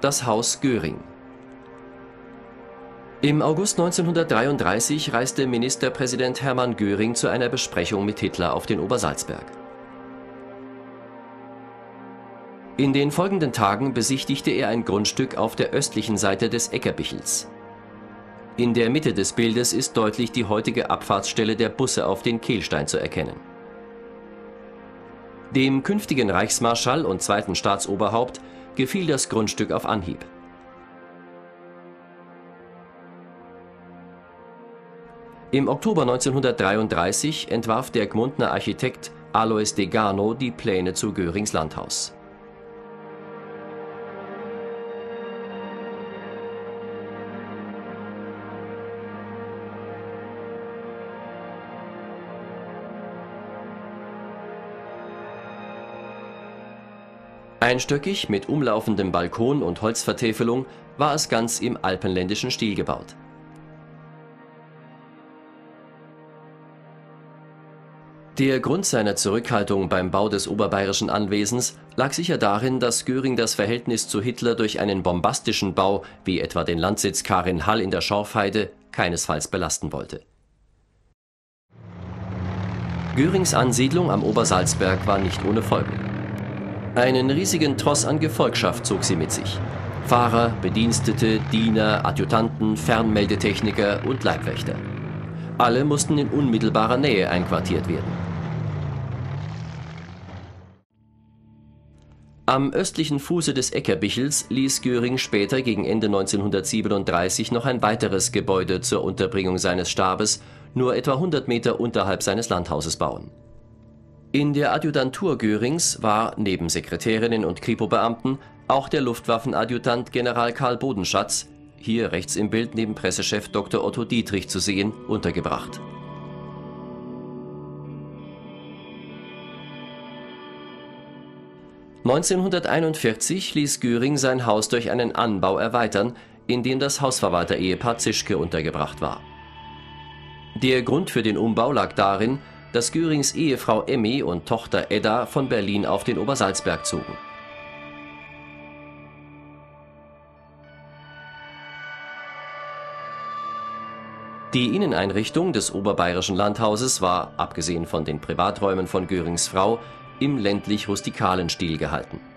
Das Haus Göring. Im August 1933 reiste Ministerpräsident Hermann Göring zu einer Besprechung mit Hitler auf den Obersalzberg. In den folgenden Tagen besichtigte er ein Grundstück auf der östlichen Seite des Eckerbichels. In der Mitte des Bildes ist deutlich die heutige Abfahrtsstelle der Busse auf den Kehlstein zu erkennen. Dem künftigen Reichsmarschall und zweiten Staatsoberhaupt gefiel das Grundstück auf Anhieb. Im Oktober 1933 entwarf der Gmundner Architekt Alois Degano die Pläne zu Görings Landhaus. Einstöckig mit umlaufendem Balkon und Holzvertäfelung war es ganz im alpenländischen Stil gebaut. Der Grund seiner Zurückhaltung beim Bau des oberbayerischen Anwesens lag sicher darin, dass Göring das Verhältnis zu Hitler durch einen bombastischen Bau, wie etwa den Landsitz Karin-Hall in der Schorfheide, keinesfalls belasten wollte. Görings Ansiedlung am Obersalzberg war nicht ohne Folgen. Einen riesigen Tross an Gefolgschaft zog sie mit sich. Fahrer, Bedienstete, Diener, Adjutanten, Fernmeldetechniker und Leibwächter. Alle mussten in unmittelbarer Nähe einquartiert werden. Am östlichen Fuße des Eckerbichels ließ Göring später gegen Ende 1937 noch ein weiteres Gebäude zur Unterbringung seines Stabes, nur etwa 100 Meter unterhalb seines Landhauses bauen. In der Adjutantur Görings war neben Sekretärinnen und Kripo-Beamten auch der Luftwaffenadjutant General Karl Bodenschatz, hier rechts im Bild neben Pressechef Dr. Otto Dietrich zu sehen, untergebracht. (1941) ließ Göring sein Haus durch einen Anbau erweitern, in dem das Hausverwalter-Ehepaar Zischke untergebracht war. Der Grund für den Umbau lag darin, dass Görings Ehefrau Emmy und Tochter Edda von Berlin auf den Obersalzberg zogen. Die Inneneinrichtung des oberbayerischen Landhauses war, abgesehen von den Privaträumen von Görings Frau, im ländlich-rustikalen Stil gehalten.